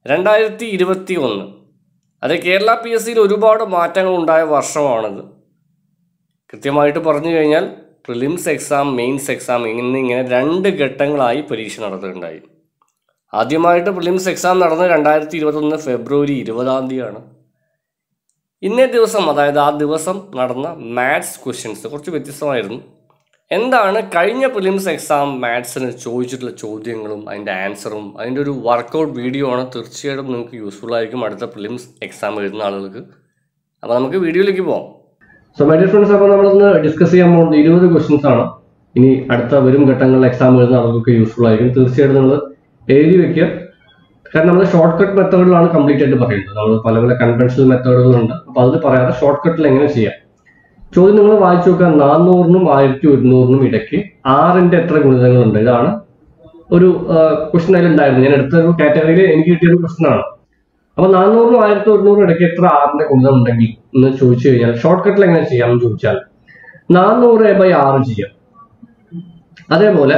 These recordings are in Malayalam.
2021 അത് കേരള PSCയിൽ ഒരുപാട് മാറ്റങ്ങൾ ഉണ്ടായ വർഷമാണിത്. കൃത്യമായിട്ട് പറഞ്ഞു കഴിഞ്ഞാൽ പ്രിലിംസ് എക്സാം, മെയിൻസ് എക്സാം ഇങ്ങനെ രണ്ട് ഘട്ടങ്ങളായി പരീക്ഷ നടത്തുകയുണ്ടായി. ആദ്യമായിട്ട് പ്രിലിംസ് എക്സാം നടന്നത് 2021 ഫെബ്രുവരി 20 ഇന്നേ ദിവസം, അതായത് ആ ദിവസം നടന്ന മാത്സ് ക്വസ്റ്റ്യൻസ് കുറച്ച് വ്യത്യസ്തമായിരുന്നു. എന്താണ് കഴിഞ്ഞ പ്രിലിംസ് എക്സാം മാത്സിന് ചോദിച്ചിട്ടുള്ള ചോദ്യങ്ങളും അതിൻ്റെ ആൻസറും അതിൻ്റെ ഒരു വർക്കൗട്ട് വീഡിയോ ആണ്. തീർച്ചയായിട്ടും നിങ്ങൾക്ക് യൂസ്ഫുൾ ആയിരിക്കും അടുത്ത പ്രിലിംസ് എക്സാം എഴുതുന്ന ആളുകൾക്ക്. അപ്പോൾ നമുക്ക് വീഡിയോയിലേക്ക് പോകാം. സോ മൈ ഡിയർ ഫ്രണ്ട്സ്, അപ്പോൾ നമ്മളൊന്ന് ഡിസ്കസ് ചെയ്യാൻ പോകുന്നത് 20 ക്വസ്റ്റ്യൻസ് ആണ്. ഇനി അടുത്ത വരും ഘട്ടങ്ങളിൽ എക്സാം എഴുതുന്ന ആളുകൾക്ക് യൂസ്ഫുൾ ആയിരിക്കും. തീർച്ചയായിട്ടും നിങ്ങൾ എഴുതി വെക്കുക. കാരണം നമ്മൾ ഷോർട്ട് കട്ട് മെത്തേഡുകളാണ് കംപ്ലീറ്റ് ആയിട്ട് പറയുന്നത്. നമ്മൾ പല പല കൺവെൻഷണൽ മെത്തേഡുകളുണ്ട്. അപ്പോൾ അതിൽ പറയാതെ ഷോർട്ട് കട്ടിൽ എങ്ങനെ ചെയ്യാം. ചോദ്യം നിങ്ങൾ വായിച്ചു നോക്കുക. 400-നും 1100-നും ഇടയ്ക്ക് 6ന്റെ എത്ര ഗുണിതങ്ങളുണ്ട്? ഇതാണ് ഒരു ക്വസ്റ്റ്യൻ അതിലുണ്ടായിരുന്നു. ഞാൻ എടുത്ത ഒരു കാറ്റഗറിയിൽ എനിക്ക് കിട്ടിയൊരു ക്വസ്റ്റ്യൻ ആണ്. അപ്പൊ 400-നും 1100-നും ഇടയ്ക്ക് എത്ര 6ന്റെ ഗുണിതം ഉണ്ടെങ്കിൽ എന്ന് ചോദിച്ചു കഴിഞ്ഞാൽ ഷോർട്ട് കട്ടിൽ എങ്ങനെ ചെയ്യാമെന്ന് ചോദിച്ചാൽ 400/6 ചെയ്യാം. അതേപോലെ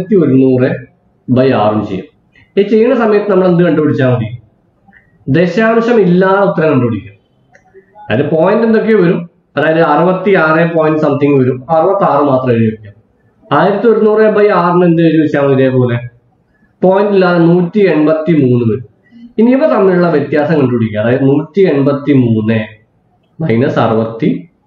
1100/6 ചെയ്യാം. ഈ ചെയ്യുന്ന സമയത്ത് നമ്മൾ എന്ത് കണ്ടുപിടിച്ചാൽ മതി? ദശാംശം ഇല്ലാതെ ഉത്തരം കണ്ടുപിടിക്കുക. അതായത് പോയിന്റ് എന്തൊക്കെയോ വരും. അതായത് 66 പോയിന്റ് സംതിങ് വരും. 66 മാത്രം എഴുതി വെക്കാം. 1100/6 എന്ത് എഴുതി വെച്ചാൽ മതി? ഇതേപോലെ പോയിന്റ് ഇല്ലാതെ 183 വരും. ഇനി ഇവ തമ്മിലുള്ള വ്യത്യാസം കണ്ടുപിടിക്കുക. അതായത് 183 - 66.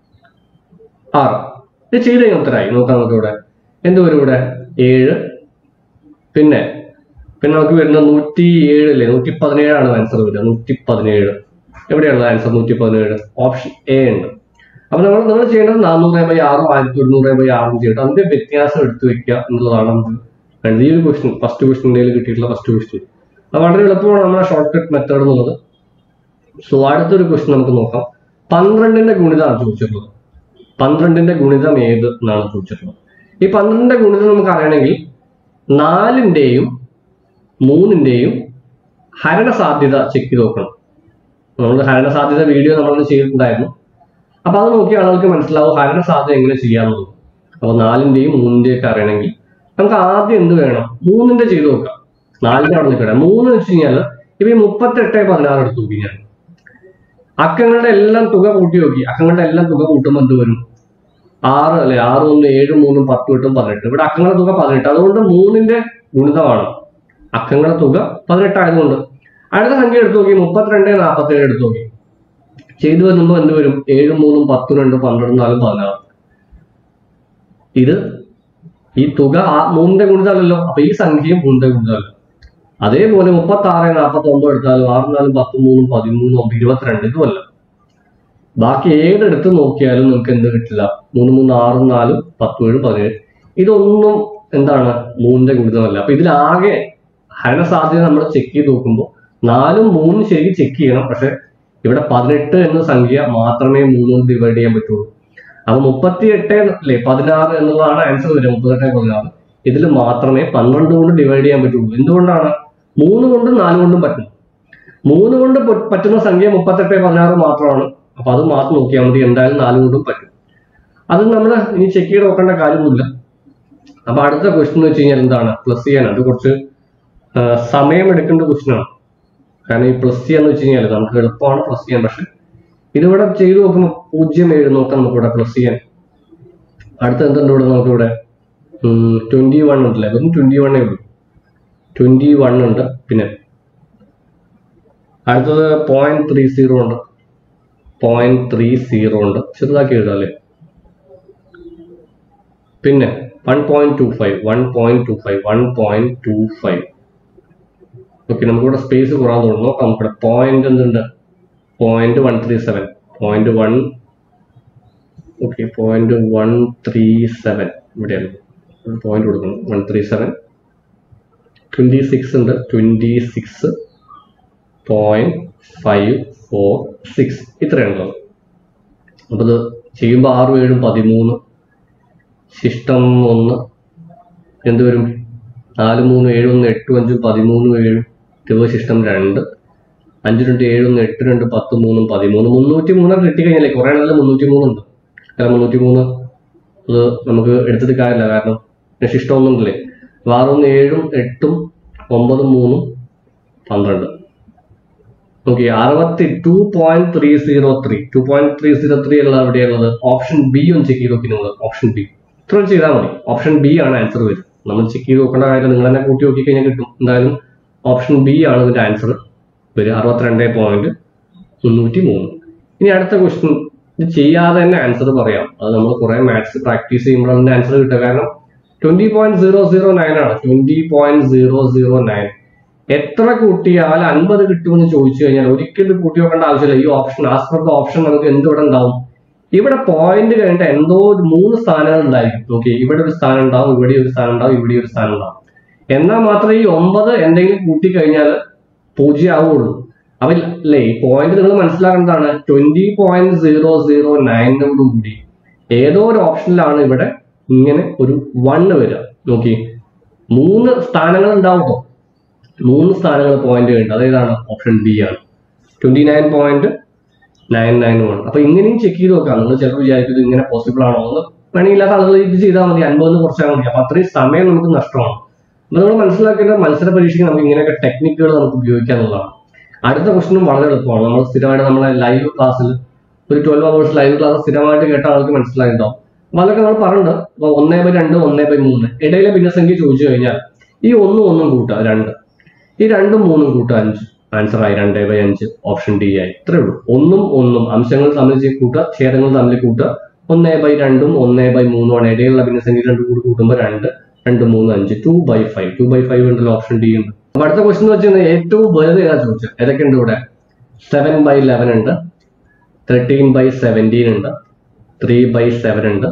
ഇത് ചെയ്ത് കഴിഞ്ഞാൽ ഉത്തരമായി. നോക്കാം നമുക്ക് ഇവിടെ എന്ത് വരും? ഇവിടെ 7. പിന്നെ നമുക്ക് വരുന്ന 107 അല്ലേ? 117 ആൻസർ വരിക. 117 എവിടെയാണ് ആൻസർ? 117 ഓപ്ഷൻ എ ഉണ്ട്. അപ്പൊ നമ്മൾ ചെയ്യേണ്ടത് 400/6 1100/6 ചെയ്തിട്ട് അതിന്റെ വ്യത്യാസം എടുത്തു വെക്കുക എന്നുള്ളതാണ് നമുക്ക് വേണ്ടത്. ഈ ഒരു ക്വസ്റ്റ്യൻ ഫസ്റ്റ് ക്വസ്റ്റ്യൻ്റെ കിട്ടിയിട്ടുള്ള ഫസ്റ്റ് ക്വസ്റ്റ്യൻ അത് വളരെ എളുപ്പമാണ് നമ്മുടെ ഷോർട്ട് കട്ട് മെത്തേഡ് എന്നുള്ളത്. സോ അടുത്തൊരു ക്വസ്റ്റ്യൻ നമുക്ക് നോക്കാം. 12ന്റെ ഗുണിതമാണ് ചോദിച്ചിട്ടുള്ളത്. 12ന്റെ ഗുണിതം ഏത് എന്നാണ് ചോദിച്ചിട്ടുള്ളത്. ഈ 12ന്റെ ഗുണിതം നമുക്ക് അറിയണമെങ്കിൽ 4ന്റെയും 3ന്റെയും ഹരണ സാധ്യത ചെക്ക് ചെയ്ത് നോക്കണം. നമ്മൾ ഹരണ സാധ്യത വീഡിയോ നമ്മൾ ചെയ്തിട്ടുണ്ടായിരുന്നു. അപ്പൊ അത് നോക്കിയ ആളുകൾക്ക് മനസ്സിലാവും ഹരണ സാധ്യത എങ്ങനെ ചെയ്യാന്നുള്ളത്. അപ്പൊ 4ന്റെയും 3ന്റെയും ഒക്കെ അറിയണമെങ്കിൽ നമുക്ക് ആദ്യം എന്ത് വേണം? 3ന്റെ ചെയ്ത് നോക്കാം. 4ന്റെ അവിടെ നിൽക്കണം. 3 വെച്ച് കഴിഞ്ഞാൽ ഇപ്പൊ 38/16 എടുത്തു നോക്കി. ഞാൻ അക്കങ്ങളുടെ എല്ലാം തുക കൂട്ടി നോക്കി. അക്കങ്ങളുടെ എല്ലാം തുക കൂട്ടുമ്പോൾ എന്ത് വരും? 6 അല്ലെ? 6 1 7 3 10 കിട്ടും 18. ഇവിടെ അക്കങ്ങളുടെ തുക 18. അതുകൊണ്ട് 3ന്റെ ഗുണിതമാണ്. അക്കങ്ങളുടെ തുക 18 ആയതുകൊണ്ട്. അടുത്ത സംഖ്യ എടുത്തു നോക്കി. 32 47 എടുത്തു നോക്കി. ചെയ്തു വരുമ്പോൾ എന്ത് വരും? 7 3 10 2 12 4 16. ഇത് ഈ തുക 3ന്റെ ഗുണിതമല്ലല്ലോ. അപ്പൊ ഈ സംഖ്യയും 3ന്റെ ഗുണിതമല്ല. അതേപോലെ 36 49 എടുത്താലും 6 4 10 3 13 22 ഇതുമല്ല. ബാക്കി ഏതെടുത്ത് നോക്കിയാലും നിങ്ങൾക്ക് എന്ത് കിട്ടില്ല? 3 3 6 4 10 7 17 ഇതൊന്നും എന്താണ്? 3ന്റെ ഗുണിതമല്ല. അപ്പൊ ഇതിലാകെ ഹരണ സാധ്യത നമ്മൾ ചെക്ക് ചെയ്ത് നോക്കുമ്പോൾ 4ഉം 3ഉം ശരിക്കും ചെക്ക് ചെയ്യണം. പക്ഷെ ഇവിടെ 18 എന്ന സംഖ്യ മാത്രമേ 3 കൊണ്ട് ഡിവൈഡ് ചെയ്യാൻ പറ്റുള്ളൂ. അപ്പൊ 38 അല്ലെ 16 എന്നുള്ളതാണ് ആൻസർ വരിക. 38 16 ഇതിൽ മാത്രമേ 12 കൊണ്ട് ഡിവൈഡ് ചെയ്യാൻ പറ്റുള്ളൂ. എന്തുകൊണ്ടാണ്? 3 കൊണ്ടും 4 കൊണ്ടും പറ്റും. 3 കൊണ്ട് പറ്റുന്ന സംഖ്യ 38 16 മാത്രമാണ്. അപ്പൊ അത് മാത്രം നോക്കിയാൽ മതി. എന്തായാലും 4 കൊണ്ടും പറ്റും. അത് നമ്മൾ ഇനി ചെക്ക് ചെയ്ത് നോക്കേണ്ട കാര്യമൊന്നുമില്ല. അപ്പൊ അടുത്ത ക്വസ്റ്റ്യൻ എന്ന് വെച്ച് കഴിഞ്ഞാൽ എന്താണ്? പ്ലസ് ചെയ്യാൻ. അത് കുറച്ച് സമയം എടുക്കേണ്ട ക്വസ്റ്റ്യൻ ആണ്. കാരണം ഈ പ്ലസ് ചെയ്യാന്ന് വെച്ച് കഴിഞ്ഞാൽ നമുക്ക് എളുപ്പമാണ് പ്ലസ് ചെയ്യാൻ. പക്ഷെ ഇതിവിടെ ചെയ്ത് നോക്കുമ്പോൾ 0 നോക്കാം നമുക്കിവിടെ പ്ലസ് ചെയ്യാൻ. അടുത്ത എന്തുണ്ട് ഇവിടെ? നമുക്കിവിടെ 21 ഉണ്ടല്ലേ? വെറും 21 ഉള്ളൂ. 21 ഉണ്ട്. പിന്നെ അടുത്തത് 0.30 ഉണ്ട്. 0.30 ഉണ്ട്. ചെറുതാക്കി എഴുതാം അല്ലേ? പിന്നെ 1.25 ഓക്കെ. നമുക്കിവിടെ സ്പേസ് കുറവാൻ തോന്നുന്നു. നമുക്കിവിടെ പോയിന്റ് എന്തുണ്ട്? 0.137 0.1 ഓക്കെ 0.137 ഇവിടെയാണ് പോയിന്റ് കൊടുക്കണം. 137 26 ഉണ്ട്. 26.546 ഇത്രയുണ്ടോ? അപ്പൊ ഇത് ചെയ്യുമ്പോൾ 6 7 13 ശിഷ്ടം 1 എന്ത് വരും? 4 3 7 1 8 5 13 7 ശിഷ്ടം 2 5 2 7 1 8 2 10 3 13 303 കിട്ടിക്കഴിഞ്ഞാലേ കുറെ നല്ല 303 ഉണ്ട്. കാരണം 303 അത് നമുക്ക് എടുത്തിട്ട് കാര്യമില്ല. കാരണം ശിഷ്ടം ഒന്നുമില്ലേ? 6 1 7 8 9 3 12 നോക്കി 62.303 2.303 ഉള്ള എവിടെയുള്ളത് ഓപ്ഷൻ ബി ഒന്ന് ചെക്ക് ചെയ്ത് നോക്കി നിങ്ങൾ ഓപ്ഷൻ ബി ഇത്ര ചെയ്താൽ മതി ഓപ്ഷൻ ബി ആണ് ആൻസർ വരും നമ്മൾ ചെക്ക് ചെയ്ത് നോക്കേണ്ട കാര്യം നിങ്ങൾ തന്നെ കൂട്ടി നോക്കി കഴിഞ്ഞാൽ കിട്ടും എന്തായാലും ഓപ്ഷൻ ബി ആണ് ഇതിന്റെ ആൻസർ വരും 62.303 ഇനി അടുത്ത ക്വസ്റ്റ്യൻ ഇത് ചെയ്യാതെ തന്നെ ആൻസർ പറയാം അത് നമ്മൾ കുറെ മാത്സ് പ്രാക്ടീസ് ചെയ്യുമ്പോൾ അതിന്റെ ആൻസർ കിട്ടുക കാരണം 20.009 ആണ് 20.009 എത്ര കൂട്ടിയാൽ 50 കിട്ടുമെന്ന് ചോദിച്ചു കഴിഞ്ഞാൽ ഒരിക്കലും കൂട്ടി വെക്കേണ്ട ആവശ്യമില്ല ഈ ഓപ്ഷൻ ആസ്പെക്ട് ഓപ്ഷൻ നമുക്ക് എന്തിവിടെ ഉണ്ടാവും ഇവിടെ പോയിന്റ് കഴിഞ്ഞിട്ട് എന്തോ 3 സ്ഥാനങ്ങൾ ഉണ്ടായിരിക്കും ഓക്കെ ഇവിടെ ഒരു സ്ഥാനം ഉണ്ടാവും ഇവിടെ ഒരു സ്ഥാനം ഉണ്ടാവും ഇവിടെ ഒരു സ്ഥാനം ഉണ്ടാവും എന്നാൽ മാത്രമേ ഈ 9 എന്തെങ്കിലും കൂട്ടി കഴിഞ്ഞാൽ 0 ആവുള്ളൂ അപ്പൊ അല്ലേ ഈ പോയിന്റ് നിങ്ങൾ മനസ്സിലാക്കേണ്ടതാണ് 20.009 കൂടി ഏതോ ഒരു ഓപ്ഷനിലാണ് ഇവിടെ ഇങ്ങനെ ഒരു 1 വരിക നോക്കി 3 സ്ഥാനങ്ങൾ ഉണ്ടാവുമോ 3 സ്ഥാനങ്ങൾ പോയിന്റ് കഴിഞ്ഞിട്ട് അതേതാണ് ഓപ്ഷൻ ബി ആണ് 29.991 അപ്പൊ ഇങ്ങനെയും ചെക്ക് ചെയ്ത് നോക്കാം നിങ്ങൾ ചിലപ്പോൾ വിചാരിക്കുന്നത് ഇങ്ങനെ പോസിബിൾ ആണോ എന്ന് വേണമെങ്കില്ലാത്ത ആളുകൾ ഇത് ചെയ്താൽ മതി 50 കുറച്ചാൽ മതി അപ്പൊ അത്രയും സമയം നമുക്ക് നഷ്ടമാണ് അപ്പൊ നമ്മൾ മനസ്സിലാക്കേണ്ട മത്സര പരീക്ഷയ്ക്ക് നമുക്ക് ഇങ്ങനെയൊക്കെ ടെക്നിക്കുകൾ നമുക്ക് ഉപയോഗിക്കാനുള്ളതാണ് അടുത്ത ക്വസ്റ്റനും വളരെ എളുപ്പമാണ് നമ്മൾ സ്ഥിരമായിട്ട് നമ്മളെ ലൈവ് ക്ലാസ്സിൽ ഒരു 12 hours ലൈവ് ക്ലാസ് സ്ഥിരമായിട്ട് കേട്ട ആൾക്ക് മനസ്സിലായിട്ടുണ്ടാവും അപ്പൊ അതൊക്കെ നമ്മൾ പറഞ്ഞിട്ടുണ്ട് അപ്പൊ 1/2 1/3 ഇടയിലെ ഭിന്നസംഖ്യ ചോദിച്ചു കഴിഞ്ഞാൽ ഈ 1 കൂട്ടുക 2 ഈ 2 3 കൂട്ടുക 5 ആൻസർ ആയി 2/5 ഓപ്ഷൻ ഡി ആയി ഇത്രേ ഉള്ളൂ 1 അംശങ്ങൾ തമ്മിൽ കൂട്ടുക ഛേദങ്ങൾ തമ്മിൽ കൂട്ടുക 1/2 1/3 ആണ് ഇടയിലുള്ള ഭിന്നസംഖ്യ 2 കൂടി കൂട്ടുമ്പോൾ 2 2 3 5 2/5 ഉണ്ടല്ലോ ഓപ്ഷൻ ഡി ഉണ്ട് അപ്പൊ അടുത്ത ക്വസ്റ്റൻ വെച്ച് കഴിഞ്ഞാൽ ഏറ്റവും വലുത് ഏതാ ചോദിച്ചത് ഏതൊക്കെ ഉണ്ട് ഇവിടെ 7/11 ഉണ്ട് 13/17 ഉണ്ട് 3/7 ഉണ്ട്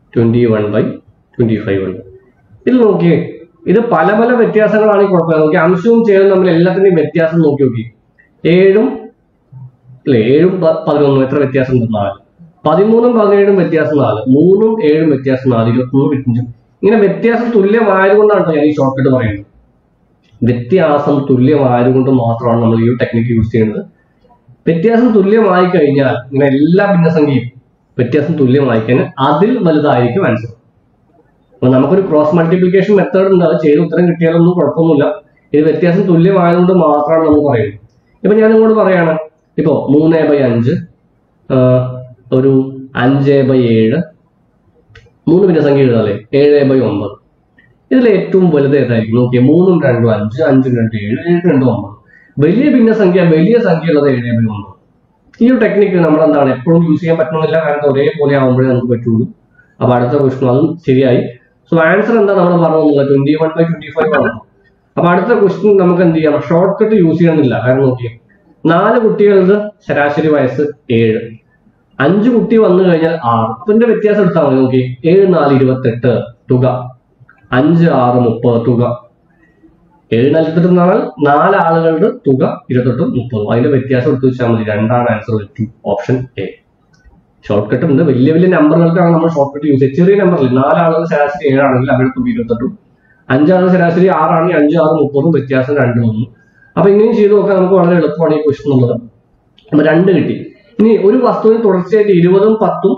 21/25 ഉണ്ട് ഇത് നോക്കിയേ ഇത് പല പല വ്യത്യാസങ്ങളാണ് ഈ കുഴപ്പമില്ല നോക്കി അംശവും ഛേദവും തമ്മിൽ എല്ലാത്തിന്റെയും വ്യത്യാസം നോക്കി 7 അല്ലെ 7 11 എത്ര വ്യത്യാസം ഉണ്ട് 4 13 17 വ്യത്യാസം 4 3 7 വ്യത്യാസം 4 23 25 ഇങ്ങനെ വ്യത്യാസം തുല്യമായതുകൊണ്ടാണ് ഞാൻ ഈ ഷോർട്ട് കട്ട് പറയുന്നത് വ്യത്യാസം തുല്യമായതുകൊണ്ട് മാത്രമാണ് നമ്മൾ ഈ ടെക്നിക്ക് യൂസ് ചെയ്യുന്നത് വ്യത്യാസം തുല്യമായി കഴിഞ്ഞാൽ ഇങ്ങനെ എല്ലാ ഭിന്നസംഖ്യയും വ്യത്യാസം തുല്യമായി കഴിഞ്ഞാൽ അതിൽ വലുതായിരിക്കും ആൻസർ അപ്പൊ നമുക്കൊരു ക്രോസ് മൾട്ടിപ്ലിക്കേഷൻ മെത്തേഡ് ഉണ്ട് അത് ചെയ്ത് ഉത്തരം കിട്ടിയാലൊന്നും കുഴപ്പമൊന്നുമില്ല ഇത് വ്യത്യാസം തുല്യമായതുകൊണ്ട് മാത്രമാണ് നമ്മൾ പറയുന്നത് ഇപ്പൊ ഞാൻ നിങ്ങളോട് പറയാണ് ഇപ്പോ 3/5 ഒരു 5/7 3 ഭിന്നസംഖ്യ എഴുതാല്ലേ 7/9 ഇതിൽ ഏറ്റവും വലുത് ഏതായിരിക്കും നോക്കിയാൽ 3 2 5 5 2 7 7 2 9 വലിയ ഭിന്നസംഖ്യ വലിയ സംഖ്യ ഉള്ളത് 7/9 ഈ ഒരു ടെക്നിക്ക് നമ്മൾ എന്താണ് എപ്പോഴും യൂസ് ചെയ്യാൻ പറ്റണമെന്നില്ല കാരണം ഒരേപോലെ ആവുമ്പോഴേ നമുക്ക് പറ്റുള്ളൂ അപ്പൊ അടുത്ത ക്വസ്റ്റൻ അതും ശരിയായി സോ ആൻസർ എന്താ നമ്മൾ പറഞ്ഞത് 21/25 ആണ് അപ്പൊ അടുത്ത ക്വസ്റ്റൻ നമുക്ക് എന്ത് ചെയ്യാം ഷോർട്ട് കട്ട് യൂസ് ചെയ്യണമെന്നില്ല കാരണം നോക്കിയാൽ 4 കുട്ടികളുടെ ശരാശരി വയസ്സ് 7 5 കുട്ടി വന്നു കഴിഞ്ഞാൽ 6 ഇതിന്റെ വ്യത്യാസം എടുത്താൽ മതി നോക്കി 7 4 28 തുക 5 6 30 തുക 7 4 4 ആളുകളുടെ തുക 28 30 അതിന്റെ വ്യത്യാസം എടുത്ത് വെച്ചാൽ മതി 2 ആൻസർ പറ്റും ഓപ്ഷൻ എ ഷോർട്ട് കട്ട് ഉണ്ട് വലിയ വലിയ നമ്പറുകൾക്കാണ് നമ്മൾ ഷോർട്ട് കട്ട് യൂസ് ചെയ്യുന്നത് ചെറിയ നമ്പറിൽ 4 ആളുകൾ ശരാശരി 7 ആണെങ്കിൽ അവരുടെ തുക 28 5 ആളുകൾ ശരാശരി 6 ആണെങ്കിൽ 5 6 30 വ്യത്യാസം 2 1 അപ്പൊ ഇങ്ങനെയും ചെയ്ത് നോക്കാൻ നമുക്ക് വളരെ എളുപ്പമാണ് ഈ ക്വസ്റ്റൻ ഉള്ളത് അപ്പൊ 2 കിട്ടി ഇനി ഒരു വസ്തുവിന് തുടർച്ചയായിട്ട് 20 10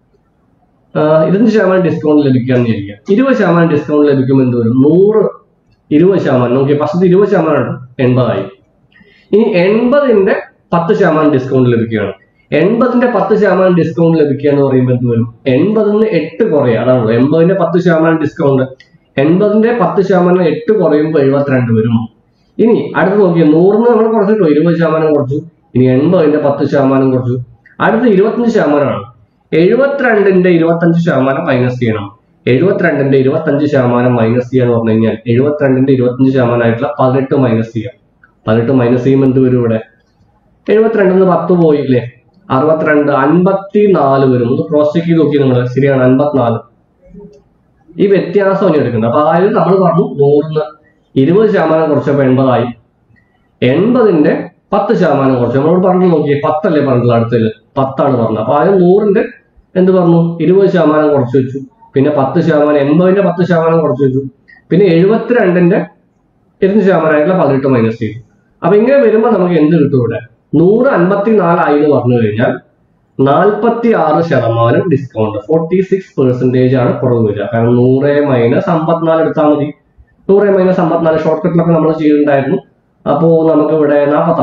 25% ഡിസ്കൗണ്ട് ലഭിക്കാന്ന് വിചാരിക്കാം 20% ഡിസ്കൗണ്ട് ലഭിക്കും എന്ത് വരും 100 20% നോക്കി ഫസ്റ്റ് 20% 80 ആയി ഇനി 80ന്റെ 10% ഡിസ്കൗണ്ട് ലഭിക്കുകയാണ് 80ന്റെ 10% ഡിസ്കൗണ്ട് ലഭിക്കുക എന്ന് പറയുമ്പോൾ എന്ത് വരും 80ന് 8 കുറയുക അതാണല്ലോ 80ന്റെ 10% ഡിസ്കൗണ്ട് 80ന്റെ 10% 8 കുറയുമ്പോൾ 72 വരും ഇനി അടുത്ത് നോക്കിയാൽ 100ന് നമ്മൾ കുറച്ചിട്ടോ 20% കുറച്ചു ഇനി 80ന്റെ 10% കുറച്ചു അടുത്ത 25% 72ന്റെ 25% മൈനസ് ചെയ്യണം 72ന്റെ 25% മൈനസ് ചെയ്യാന്ന് പറഞ്ഞു കഴിഞ്ഞാൽ 72ന്റെ 25% ആയിട്ടുള്ള 18 മൈനസ് ചെയ്യാം 18 മൈനസ് ചെയ്യുമ്പോൾ എന്ത് വരും ഇവിടെ 72 10 പോയില്ലേ 62 54 വരും ഒന്ന് ക്രോസ് ചെക്ക് ചെയ്ത് നോക്കി നിങ്ങൾ ശരിയാണ് 54 ഈ വ്യത്യാസം ഇനി എടുക്കുന്നത് അപ്പൊ അതായത് നമ്മൾ പറഞ്ഞു 100ന് 20% കുറച്ചപ്പോ 80 ആയി 80ന്റെ 10% കുറച്ച് നമ്മളോട് പറഞ്ഞു നോക്കിയേ 10 അല്ലേ പറഞ്ഞത് അടുത്തത് 10 ആണ് പറഞ്ഞത് അപ്പൊ ആദ്യം 100ന്റെ എന്ത് പറഞ്ഞു 20% കുറച്ച് വെച്ചു പിന്നെ 10% 80ന്റെ 10% കുറച്ച് വെച്ചു പിന്നെ 72ന്റെ 20% ആയിട്ടുള്ള 18 മൈനസ് ചെയ്തു അപ്പൊ ഇങ്ങനെ വരുമ്പോൾ നമുക്ക് എന്ത് കിട്ടും ഇവിടെ 154 ആയി എന്ന് പറഞ്ഞു കഴിഞ്ഞാൽ 46% ഡിസ്കൗണ്ട് 46% ആണ് കുറവ് വരിക കാരണം 100 - 54 എടുത്താൽ മതി 100 - 54 ഷോർട്ട് കട്ടിലൊക്കെ നമ്മൾ ചെയ്തിട്ടുണ്ടായിരുന്നു അപ്പോൾ നമുക്ക് ഇവിടെ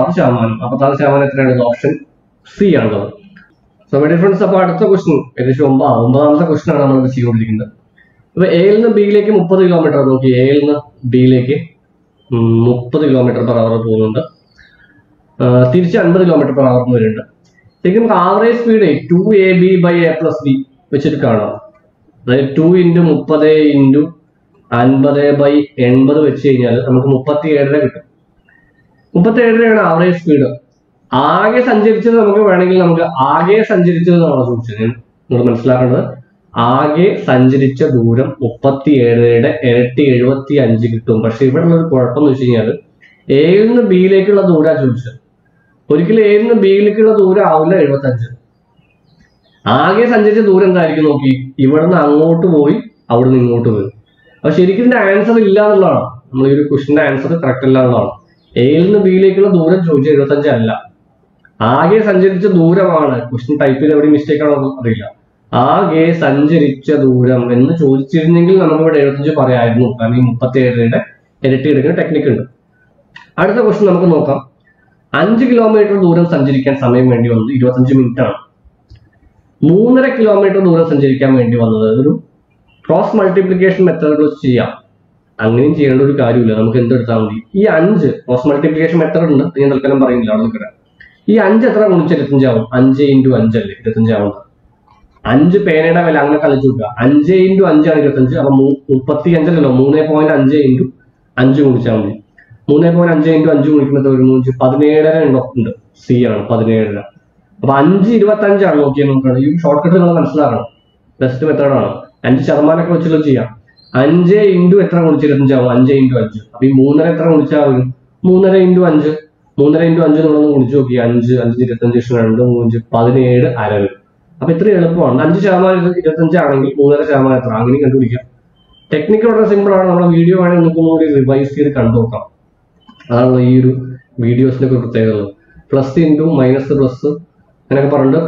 46% എത്രയാണ്? ഓപ്ഷൻ സി ആണുള്ളത്. സോ മൈ ഡിയർ ഫ്രണ്ട്സ്, അപ്പോൾ അടുത്ത ക്വസ്റ്റ്യൻ ഏകദേശം 9ാമത്തെ ക്വസ്റ്റ്യൻ ആണ് നമ്മൾ ചെയ്തുകൊണ്ടിരിക്കുന്നത്. ഇപ്പൊ എയിൽ നിന്ന് ബിയിലേക്ക് 30 കിലോമീറ്റർ നോക്കി, എയിൽ നിന്ന് ബിയിലേക്ക് 30 km/h പോകുന്നുണ്ട്, തിരിച്ച് 50 km/h വരുന്നുണ്ട്. ശരിക്കും നമുക്ക് ആവറേജ് സ്പീഡ് 2ab/a+b വെച്ചിട്ട് കാണാം. അതായത് 2 × 30 × 50/80 വെച്ച് കഴിഞ്ഞാൽ നമുക്ക് 37 കിട്ടും. 37 ആവറേജ് സ്പീഡ്. ആകെ സഞ്ചരിച്ചത് നമുക്ക് വേണമെങ്കിൽ നമുക്ക് ആകെ സഞ്ചരിച്ചത് എന്നാണ് ചോദിച്ചത്. നിങ്ങൾ മനസ്സിലാക്കേണ്ടത് ആകെ സഞ്ചരിച്ച ദൂരം 37യുടെ ഇരട്ടി 75 കിട്ടും. പക്ഷെ ഇവിടെ ഉള്ളൊരു കുഴപ്പമെന്ന് വെച്ച് കഴിഞ്ഞാൽ എയിൽ നിന്ന് ബിയിലേക്കുള്ള ദൂരം ചോദിച്ചത്. ഒരിക്കലും എയിൽ നിന്ന് ബിയിലേക്കുള്ള ദൂരം ആവില്ല 75. ആകെ സഞ്ചരിച്ച ദൂരം എന്തായിരിക്കും നോക്കി, ഇവിടെ നിന്ന് അങ്ങോട്ട് പോയി അവിടെ നിന്ന് ഇങ്ങോട്ട് പോയി. അപ്പൊ ശരിക്കും ഇതിന്റെ ആൻസർ ഇല്ല എന്നുള്ളതാണ്. നമ്മൾ ഈ ഒരു ക്വസ്റ്റിന്റെ ആൻസർ കറക്റ്റ് അല്ല എന്നുള്ളതാണ്. എയിൽ നിന്ന് ബിയിലേക്കുള്ള ദൂരം ചോദിച്ചത് 75 അല്ല, ആകെ സഞ്ചരിച്ച ദൂരമാണ്. ക്വസ്റ്റ്യൻ ടൈപ്പ് ചെയ്ത് എവിടെ മിസ്റ്റേക്ക് ആണോ അറിയില്ല. ആകെ സഞ്ചരിച്ച ദൂരം എന്ന് ചോദിച്ചിരുന്നെങ്കിൽ നമുക്ക് ഇവിടെ 75 പറയായിരുന്നു. കാരണം ഈ 37യുടെ ഇരട്ടി എടുക്കുന്ന ടെക്നിക്ക് ഉണ്ട്. അടുത്ത ക്വസ്റ്റ്യൻ നമുക്ക് നോക്കാം. 5 കിലോമീറ്റർ ദൂരം സഞ്ചരിക്കാൻ സമയം വേണ്ടി വന്നത് 25 മിനിറ്റ് ആണ്. 3.5 കിലോമീറ്റർ ദൂരം സഞ്ചരിക്കാൻ വേണ്ടി വന്നത് ഒരു ക്രോസ് മൾട്ടിപ്ലിക്കേഷൻ മെത്തേഡ് വെച്ച് ചെയ്യാം. അങ്ങനെയും ചെയ്യേണ്ട ഒരു കാര്യമില്ല, നമുക്ക് എന്തെടുത്താൽ മതി. ഈ 5 ക്രോസ് മൾട്ടിപ്ലിക്കേഷൻ മെത്തേഡ് ഉണ്ട്, ഞാൻ തൽക്കാലം പറയുന്നില്ല. അവിടെ നിൽക്കട്ടെ. ഈ 5 എത്ര ഗുണിച്ച് 25 ആവും? 5 × 5 അല്ലേ 25 ആവുന്നത്. 5 പേനയുടെ വില അങ്ങനെ കളിച്ചു കൊടുക്കുക. 5 × 5 ആണ് 25. അപ്പൊ 35 അല്ലല്ലോ, 3.5 × 5 ഗുണിച്ചാൽ മതി. 3.5 × 5 ഗുണിക്കുന്നത് ഒരു 17 ഉണ്ട്. സി ആണ് 17. അപ്പൊ 5 25 ആണ് നോക്കിയാൽ നോക്കുകയാണ്. ഈ ഷോർട്ട് കട്ട് നിങ്ങൾ മനസ്സിലാക്കണം, ബെസ്റ്റ് മെത്തേഡാണ്. 5% വെച്ചുള്ള ചെയ്യാം. 5 × എത്ര ഗുണിച്ച് 25 ആവും? 5 × 5. അപ്പൊ ഈ 3.5 എത്ര ഗുണിച്ചാൽ വരും? 3.5 × 5. 3.5 × 5 നിങ്ങളൊന്ന് ഗുണിച്ച് നോക്കി. 5 5 25 2 3 17 അര വരും. അപ്പൊ ഇത്രയും എളുപ്പമാണ്. 5% 25 ആണെങ്കിൽ 3.5% എത്ര അങ്ങനെ കണ്ടുപിടിക്കാം. ടെക്നിക്ക് വളരെ സിമ്പിൾ ആണ്. നമ്മുടെ വീഡിയോ വേണമെങ്കിൽ നിങ്ങൾക്ക് കൂടി റിവൈസ് ചെയ്ത് കണ്ടു നോക്കാം. അതാണ് ഈ ഒരു വീഡിയോസിന്റെ ഒക്കെ പ്രത്യേകത. പ്ലസ് ഇൻറ്റു മൈനസ് പ്ലസ് അങ്ങനെയൊക്കെ പറഞ്ഞിട്ട്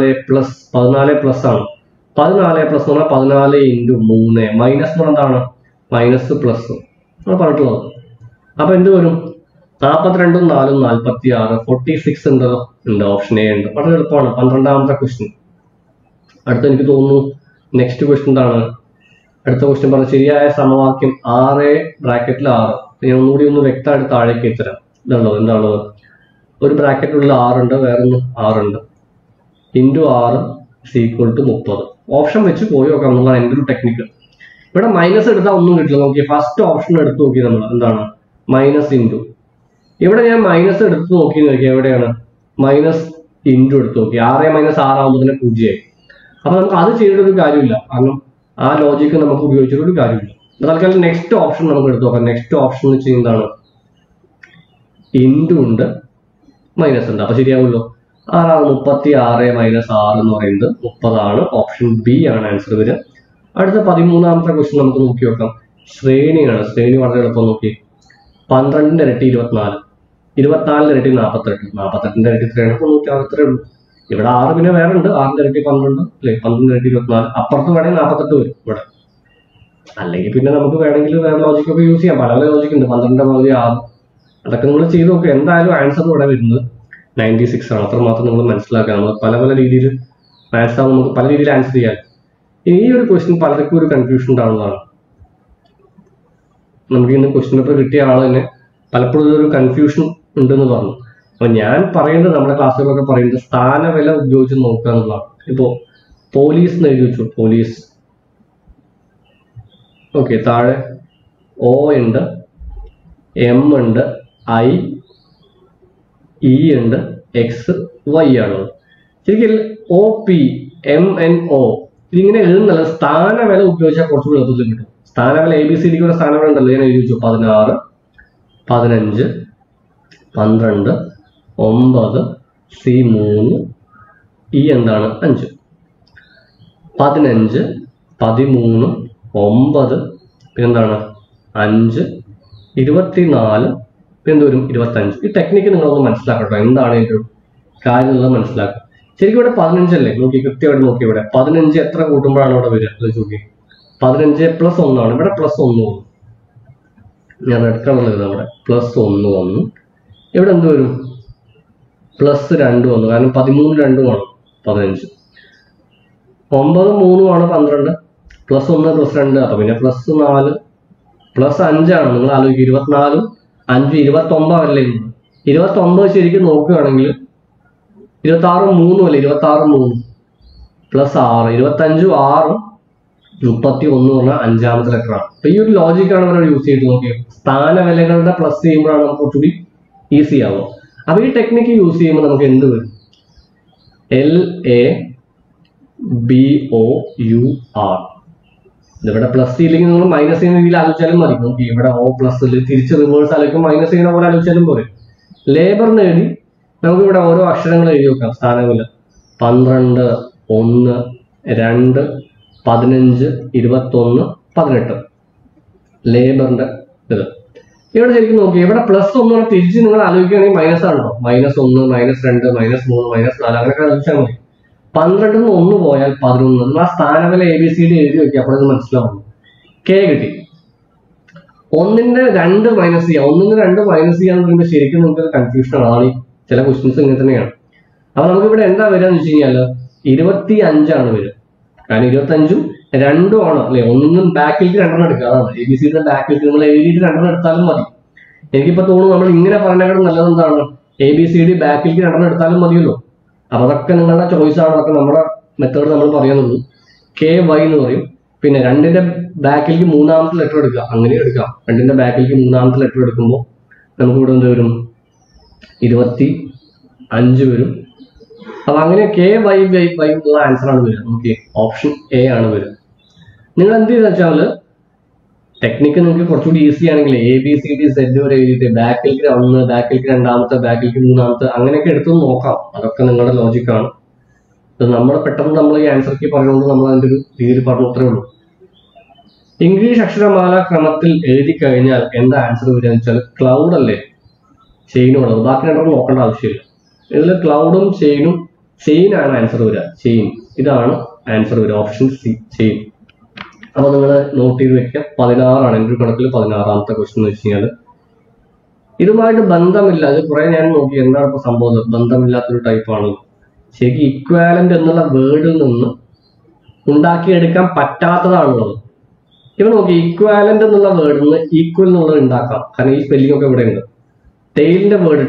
14 പ്ലസ് ആണ്. 14 പ്ലസ് എന്ന് പറഞ്ഞാൽ 14 × 3. മൈനസ് എന്ന് പറഞ്ഞാൽ എന്താണ്? മൈനസ് പ്ലസ് ആണ് പറഞ്ഞിട്ടുള്ളത്. അപ്പൊ എന്ത് വരും? 42 4 46 46 ഉണ്ട്. ഓപ്ഷൻ എ ഉണ്ട്. വളരെ എളുപ്പമാണ്. 12ാമത്തെ ക്വസ്റ്റ്യൻ. അടുത്ത എനിക്ക് തോന്നുന്നു നെക്സ്റ്റ് ക്വസ്റ്റ്യൻ എന്താണ്? അടുത്ത ക്വസ്റ്റ്യൻ പറഞ്ഞ ശരിയായ സമവാക്യം 6 ബ്രാക്കറ്റിൽ 6. ഞാൻ ഒന്നുകൂടി ഒന്ന് വ്യക്തമായിട്ട് താഴേക്ക് എത്തരാം. ഇതാണോ എന്താണുള്ളത്? ഒരു ബ്രാക്കറ്റിലുള്ള 6 ഉണ്ട്, വേറൊന്ന് 6 ഉണ്ട്. × 6 = 30. ഓപ്ഷൻ വെച്ച് പോയി നോക്കാം എന്നുള്ളതാണ് എൻ്റെ ഒരു ടെക്നിക്ക്. ഇവിടെ മൈനസ് എടുത്താൽ ഒന്നും കിട്ടില്ല. നോക്കി ഫസ്റ്റ് ഓപ്ഷൻ എടുത്ത് നോക്കി നമ്മൾ എന്താണ്? Minus into. ഇവിടെ ഞാൻ മൈനസ് എടുത്ത് നോക്കി എവിടെയാണ്? മൈനസ് ഇൻറ്റു എടുത്ത് നോക്കി. 6 - 6 ആകുമ്പോൾ തന്നെ 0 ആയി. അപ്പൊ നമുക്ക് അത് ചെയ്തിട്ടൊരു കാര്യമില്ല. കാരണം ആ ലോജിക്ക് നമുക്ക് ഉപയോഗിച്ചിട്ടൊരു കാര്യമില്ല. തൽക്കാലം നെക്സ്റ്റ് ഓപ്ഷൻ നമുക്ക് എടുത്ത് നോക്കാം. നെക്സ്റ്റ് ഓപ്ഷൻ എന്ന് വെച്ചാൽ എന്താണ്? ഇൻറ്റു ഉണ്ട്, മൈനസ് ഉണ്ട്. അപ്പൊ ശരിയാവുമല്ലോ. 36 - 6 എന്ന് പറയുന്നത് 30 ആണ്. ഓപ്ഷൻ ബി ആണ് ആൻസർ വരിക. അടുത്ത 13ാമത്തെ ക്വസ്റ്റ്യൻ നമുക്ക് നോക്കി നോക്കാം. ശ്രേണിയാണ്. ശ്രേണി വളരെ എളുപ്പം നോക്കി. 12ന്റെ ഇരട്ടി 24, 24ന്റെ ഇരട്ടി 48, 48ന്റെ ഇരട്ടി എത്രയാണ്? 96 ഉള്ളൂ. ഇവിടെ 6 പിന്നെ വേറെ ഉണ്ട്. 6ന്റെ ഇരട്ടി 12 അല്ലെ, 12ന്റെ ഇരട്ടി 24. അപ്പുറത്ത് വേണമെങ്കിൽ 48 വരും ഇവിടെ. അല്ലെങ്കിൽ പിന്നെ നമുക്ക് വേണമെങ്കിൽ വേറെ ലോജിക്കൊക്കെ യൂസ് ചെയ്യാം. പല ലോജിക്ക് ഉണ്ട്. 12ന്റെ പകുതി 6. അതൊക്കെ നിങ്ങൾ ചെയ്ത് നോക്കുക. എന്തായാലും ആൻസർ ഇവിടെ വരുന്നത് 96 ആണ്. അത്രമാത്രം നിങ്ങൾ മനസ്സിലാക്കുക. നമ്മൾ പല രീതിയിൽ മാത്സ് ആവുമ്പോൾ നമുക്ക് പല രീതിയിൽ ആൻസർ ചെയ്യാം. ഈ ഒരു ക്വസ്റ്റ്യൻ പലർക്കും ഒരു കൺഫ്യൂഷൻ ഉണ്ടാവുന്നതാണ്. നമുക്ക് ഇന്ന് ക്വസ്റ്റ്യൻ പേപ്പർ കിട്ടിയ ആൾ തന്നെ പലപ്പോഴും ഒരു കൺഫ്യൂഷൻ ഉണ്ടെന്ന് പറഞ്ഞു. അപ്പൊ ഞാൻ പറയേണ്ടത്, നമ്മുടെ ക്ലാസ്സിലൊക്കെ പറയുന്നത് സ്ഥാനവില ഉപയോഗിച്ച് നോക്കുക എന്നുള്ളതാണ്. ഇപ്പോ പോലീസ് എന്ന് എഴുതി വെച്ചു. പോലീസ്. ഓക്കെ, താഴെ O ഉണ്ട്, M ഉണ്ട്, I, E ഉണ്ട്, X, Y ആണ്. ശരിക്കും OP, MNO ഇതിങ്ങനെ എഴുതുന്നല്ല. സ്ഥാനവില ഉപയോഗിച്ചാൽ കുറച്ചുകൂടി എളുപ്പത്തിൽ കിട്ടും. സ്ഥാനവില ABCD ക്ക് സ്ഥാനവില ഉണ്ടല്ലോ. ഞാൻ എഴുതി വെച്ചു. 16 15 12 9 C 3 E എന്താണ്? 5. 15 13 9 പിന്നെന്താണ്? 5 24 പിന്നെന്തോരും? 25. ഈ ടെക്നിക്ക് നിങ്ങളൊന്ന് മനസ്സിലാക്കട്ടോ. എന്താണ് ഇതിൻ്റെ കാര്യം എന്നുള്ളത് മനസ്സിലാക്കുക. ശരിക്കും ഇവിടെ 15 അല്ലേ? നോക്കി കൃത്യമായിട്ട് നോക്കി. ഇവിടെ 15 എത്ര കൂട്ടുമ്പോഴാണ് ഇവിടെ വരിക? നോക്കി. 15 + 1 ആണ്. ഇവിടെ +1 വന്നു. ഞാൻ റെഡ് കളർ എഴുതാം അവിടെ. +1 വന്നു. ഇവിടെ എന്ത് വരും? +2 വന്നു. കാരണം 13 2 ആണ് 15. 9 3 ആണ് 12. +1 +2 അപ്പൊ പിന്നെ +4 +5 ആണ്. നിങ്ങൾ ആലോചിക്കുക, 24 5 29 അല്ലേ? 29 ശരിക്കും നോക്കുകയാണെങ്കിൽ 26 3 അല്ലേ? 26 3 +6 25 6 31 പറഞ്ഞാൽ 5ാമത്തെ ലെറ്റർ ആണ്. അപ്പൊ ഈ ഒരു ലോജിക്കാണ് അവർ യൂസ് ചെയ്ത് നോക്കിയത്. സ്ഥാനവിലകളുടെ പ്ലസ് ചെയ്യുമ്പോഴാണ് നമുക്ക് കുറച്ചുകൂടി ഈസി ആവുക. അപ്പൊ ഈ ടെക്നിക്ക് യൂസ് ചെയ്യുമ്പോൾ നമുക്ക് എന്ത് വരും? LABOUR. ഇവിടെ പ്ലസ് ഇല്ലെങ്കിൽ നിങ്ങൾ മൈനസ് ചെയ്യുന്ന രീതിയിൽ ആലോചിച്ചാലും മതി. നോക്കി ഇവിടെ O പ്ലസ് തിരിച്ച് റിവേഴ്സ് ആലോചിക്കും മൈനസ് ചെയ്യുന്ന പോലെ ആലോചിച്ചാലും പോരെ. ലേബർ നേടി നമുക്ക് ഇവിടെ ഓരോ അക്ഷരങ്ങൾ എഴുതി വെക്കാം. സ്ഥാനവില 12 1 2 15 21 18 ലേബറിന്റെ ഇത്. ഇവിടെ ശരിക്കും നോക്കി ഇവിടെ +1 തിരിച്ച് നിങ്ങൾ ആലോചിക്കുകയാണെങ്കിൽ മൈനസ് ആണോ? -1 -2 -3 -4 അങ്ങനെയൊക്കെ ആലോചിച്ചാൽ മതി. 12 1 പോയാൽ 11. നമ്മൾ ആ സ്ഥാനവില ABCD എഴുതി വെക്കുക. അപ്പോഴത് മനസ്സിലാവുന്നു. K കിട്ടി. 1ന്റെ 2 മൈനസ് ചെയ്യുക. 1ന് 2 മൈനസ് ചെയ്യാന്ന് പറയുമ്പോൾ ശരിക്കും നമുക്ക് കൺഫ്യൂഷൻ ആണ്. ചില ക്വസ്റ്റ്യൻസ് ഇങ്ങനെ തന്നെയാണ്. അപ്പൊ നമുക്ക് ഇവിടെ എന്താ വരിക എന്ന് വെച്ച് കഴിഞ്ഞാൽ 25 ആണ് വരിക. കാരണം 25ഉം 2ഉം ആണ് അല്ലെ? 1നും ബാക്കിലേക്ക് 2 എടുക്കുക. അതാണ് ABCD ബാക്കിലേക്ക് നിങ്ങൾ എഴുതിയിട്ട് 2 എടുത്താലും മതി. എനിക്കിപ്പോ തോന്നുന്നു നമ്മൾ ഇങ്ങനെ പറഞ്ഞാൽ നല്ലത് എന്താണ്? ABCD ബാക്കിലേക്ക് 2 എടുത്താലും മതിയല്ലോ. അപ്പൊ അതൊക്കെ നിങ്ങളുടെ ചോയ്സ് ആണ്. അതൊക്കെ നമ്മുടെ മെത്തേഡ് നമ്മൾ പറയുന്നുള്ളൂ. KY എന്ന് പറയും. പിന്നെ 2ന്റെ ബാക്കിലേക്ക് 3ാമത്തെ ലെറ്റർ എടുക്കുക. അങ്ങനെ എടുക്കാം. 2ന്റെ ബാക്കിലേക്ക് 3ാമത്തെ ലെറ്റർ എടുക്കുമ്പോൾ നമുക്ക് ഇവിടെ എന്ത് വരും? 25 വരും. അപ്പൊ അങ്ങനെ KY എന്നുള്ള ആൻസർ ആണ് വരിക. ഓക്കെ, ഓപ്ഷൻ A ആണ് വരിക. നിങ്ങൾ എന്ത് ചെയ്തെന്ന് വെച്ചാൽ ടെക്നിക്ക് നിങ്ങൾക്ക് കുറച്ചുകൂടി ഈസി ആണെങ്കിൽ ABCD Z വരെ എഴുതിയിട്ട് ബാക്കിലേക്ക് 1 ബാക്കിലേക്ക് 2ാമത്തെ ബാക്കിലേക്ക് 3ാമത്തെ അങ്ങനെയൊക്കെ എടുത്തു നോക്കാം. അതൊക്കെ നിങ്ങളുടെ ലോജിക്കാണ്. ഇത് നമ്മൾ പെട്ടെന്ന് നമ്മൾ ഈ ആൻസർ കീ പറഞ്ഞുകൊണ്ട് നമ്മൾ അതിൻ്റെ ഒരു രീതിയിൽ പറഞ്ഞു അത്രേ ഉള്ളൂ. ഇംഗ്ലീഷ് അക്ഷരമാല ക്രമത്തിൽ എഴുതി കഴിഞ്ഞാൽ എന്താ ആൻസർ വരിക എന്ന് വെച്ചാൽ ക്ലൗഡ് അല്ലേ? ചെയിനുള്ളത്. ബാക്കി 2 നോക്കേണ്ട ആവശ്യമില്ല. ഇതിൽ ക്ലൗഡും ചെയിനും ചെയിൻ ആണ് ആൻസർ വരിക. ചെയിൻ ഇതാണ് ആൻസർ വരിക. Option C chain. അപ്പൊ നിങ്ങൾ നോട്ട് ചെയ്ത് വെക്കുക. 16 ആണ് എൻ്റെ ഒരു കണക്കിൽ 16ാമത്തെ ക്വസ്റ്റ്യൻ എന്ന് വെച്ച് കഴിഞ്ഞാൽ ഇതുമായിട്ട് ബന്ധമില്ല. അത് കുറെ ഞാൻ നോക്കി എന്താണ് ഇപ്പൊ സംഭവം. ബന്ധമില്ലാത്തൊരു ടൈപ്പാണ്. ശരിക്കും ഇക്വാലന്റ് എന്നുള്ള വേർഡിൽ നിന്ന് ഉണ്ടാക്കിയെടുക്കാൻ പറ്റാത്തതാണുള്ളത്. ഇവ നോക്കി ഇക്വാലന്റ് എന്നുള്ള വേർഡിൽ നിന്ന് ഈക്വൽ എന്നുള്ളത് ഉണ്ടാക്കാം. കാരണം ഈ സ്പെല്ലിംഗ് ഒക്കെ ഇവിടെ ഉണ്ട്. ടെയിലിന്റെ വേർഡ്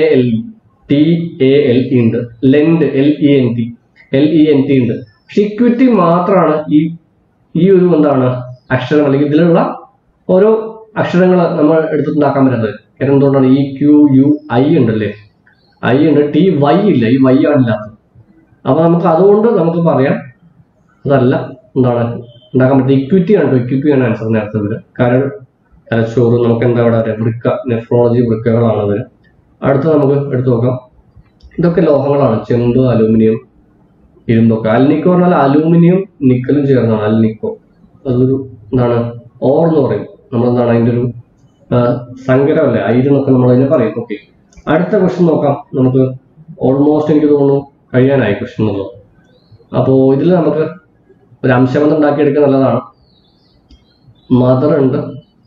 TALE ഉണ്ട്. ലെൻഡ് LENT ഉണ്ട്. പക്ഷെ ഇക്വിറ്റി മാത്രമാണ് ഈ ഒരു എന്താണ് അക്ഷരം അല്ലെങ്കിൽ ഇതിലുള്ള ഓരോ അക്ഷരങ്ങൾ നമ്മൾ എടുത്തിട്ടുണ്ടാക്കാൻ പറ്റുന്നത്. കാരണം എന്തുകൊണ്ടാണ്? EQUI ഉണ്ടല്ലേ? I ഉണ്ട്. TY ഇല്ല. ഈ Y ആണില്ലാത്തത്. അപ്പൊ നമുക്ക് അതുകൊണ്ട് നമുക്ക് പറയാം അതല്ല എന്താണ് ഉണ്ടാക്കാൻ പറ്റുന്നത്. ഇക്വിറ്റി ആണ്. ഇക്വിറ്റിയാണ് ആൻസർ നേരത്തെ വരിക. കാരണം തലച്ചോറ് നമുക്ക് എന്താ ഇവിടെ പറയാം? വൃക്ക, നെഫ്രോളജി വൃക്കകളാണ് വരിക. അടുത്ത നമുക്ക് എടുത്തു നോക്കാം. ഇതൊക്കെ ലോഹങ്ങളാണ്. ചെമ്പ്, അലൂമിനിയം, ഇരുമ്പൊക്കെ. അൽനിക്കോ പറഞ്ഞാൽ അലൂമിനിയം നിക്കലും ചേർന്നാണ് അൽനിക്കോ. അതൊരു എന്താണ് ഓർ എന്ന് പറയും. നമ്മളെന്താണ് അതിൻ്റെ ഒരു സങ്കരമല്ലേ? അയിരുന്നൊക്കെ നമ്മൾ അതിനെ പറയും. ഓക്കെ, അടുത്ത ക്വസ്റ്റ്യൻ നോക്കാം. നമുക്ക് ഓൾമോസ്റ്റ് എനിക്ക് തോന്നുന്നു കഴിയാനായി ക്വസ്റ്റ്യൻ എന്നുള്ളത്. അപ്പോൾ ഇതിൽ നമുക്ക് ഒരു അംശബന്ധം ഉണ്ടാക്കിയെടുക്കാൻ നല്ലതാണ്. മദർ ഉണ്ട്,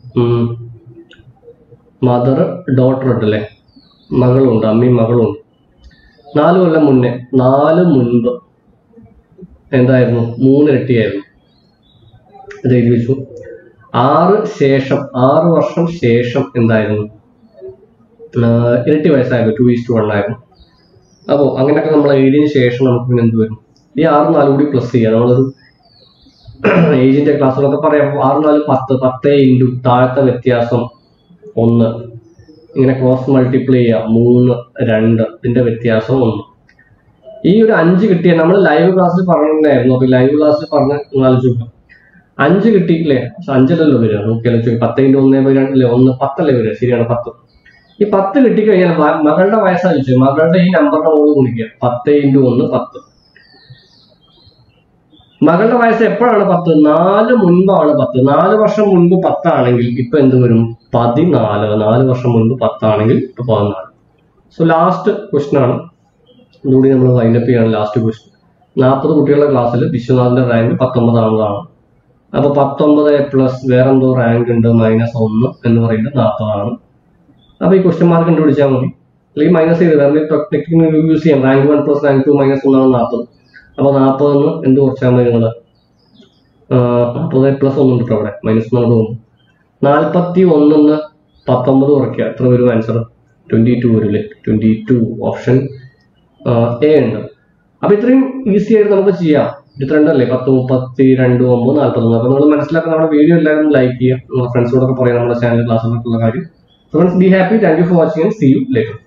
മദർ ഡോട്ടർ ഉണ്ട് അല്ലേ? മകളുണ്ട്, അമ്മയും മകളുണ്ട്. 4 കൊല്ലം മുന്നേ 4 മുൻപ് എന്തായിരുന്നു? 3 ഇരട്ടിയായിരുന്നു. ഇത് എഴുതി വെച്ചു. 6 വർഷം ശേഷം എന്തായിരുന്നു? ഇരട്ടി വയസ്സായിരുന്നു. 2:1 ആയിരുന്നു. അപ്പോൾ അങ്ങനെയൊക്കെ നമ്മൾ എഴുതിയതിന് ശേഷം നമുക്ക് പിന്നെ എന്ത് വരും? ഈ 6 4 കൂടി പ്ലസ് ചെയ്യാം. നമ്മളൊരു ഏജിന്റെ ക്ലാസ്സുകളൊക്കെ പറയാം. 6 4 10 10 ഇൻറ്റു താഴത്തെ വ്യത്യാസം 1 ഇങ്ങനെ ക്രോസ് മൾട്ടിപ്ലൈ ചെയ്യുക. 3 2 ഇതിന്റെ വ്യത്യാസം 1. ഈ ഒരു 5 കിട്ടിയ നമ്മൾ ലൈവ് ക്ലാസ്സിൽ പറഞ്ഞിട്ടുണ്ടായിരുന്നു. അപ്പൊ ലൈവ് ക്ലാസ്സിൽ പറഞ്ഞ് ആലോചിച്ച് നോക്കാം. 5 കിട്ടിയിട്ടില്ലേ? 5 അല്ലല്ലോ വരിക. നോക്കിയാലോ 10 ഇൻറ്റു 1 അല്ലേ? 1 10 അല്ലേ വരിക? ശരിയാണ് 10. ഈ 10 കിട്ടിക്കഴിഞ്ഞാൽ മകളുടെ വയസ്സായിച്ചു. മകളുടെ ഈ നമ്പറിന്റെ മോള് ഗുണിക്കുക. 10 ഇൻറ്റു 1 10. മകളുടെ വയസ്സ് എപ്പോഴാണ് 10? 4 മുൻപാണ് 10. 4 വർഷം മുൻപ് 10 ആണെങ്കിൽ ഇപ്പൊ എന്ത് വരും? 14. 4 വർഷം മുൻപ് 10 ആണെങ്കിൽ ഇപ്പൊ 14. സോ ലാസ്റ്റ് ക്വസ്റ്റ്യൻ ആണ്. ഇതുകൂടി നമ്മൾ വൈൻഡപ്പ് ചെയ്യാണ്. Last question. 40 കുട്ടികളുടെ ക്ലാസ്സിൽ വിശ്വനാഥിന്റെ റാങ്ക് 19 ആണ്. അപ്പൊ 19 പ്ലസ് വേറെന്തോ റാങ്ക് ഉണ്ട് -1 എന്ന് പറയുന്നത് 40 അപ്പൊ ഈ ക്വസ്റ്റ്യൻ മാർക്ക് കണ്ടുപിടിച്ചാൽ മതി, അല്ലെങ്കിൽ മൈനസ് ചെയ്ത് വേറെ ടെക്നിക്ക് യൂസ് ചെയ്യാം. റാങ്ക് 1 പ്ലസ് റാങ്ക് 2 -1 ആണ് 40. അപ്പൊ 40 എന്ത് കുറച്ചാൽ മതി നിങ്ങള്? 40 പ്ലസ് 1 ഉണ്ട് കേട്ടോ അവിടെ, -1 തോന്നുന്നു. 41 19 കുറയ്ക്കുക, എത്ര വരും ആൻസർ? 22 വരില്ലേ? 22 ഓപ്ഷൻ എ ഉണ്ട്. അപ്പൊ ഇത്രയും ഈസി ആയിട്ട് നമുക്ക് ചെയ്യാം. 22 അല്ലേ, 10, 32, 9, 41. അപ്പൊ നിങ്ങൾ മനസ്സിലാക്കുന്ന നമ്മുടെ വീഡിയോ എല്ലാവരും ലൈക്ക് ചെയ്യുക, ഫ്രണ്ട്സിനോടൊക്കെ പറയാം നമ്മുടെ ചാനൽ ക്ലാസ്സുകൾക്കുള്ള കാര്യം. So friends, be happy. Thank you for watching and see you later.